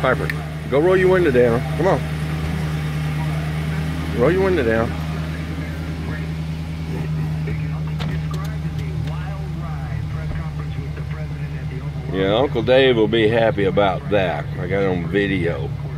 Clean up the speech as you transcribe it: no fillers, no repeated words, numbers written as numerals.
Piper, go roll your window down. Come on. Roll your window down. Yeah, Uncle Dave will be happy about that. I got it on video.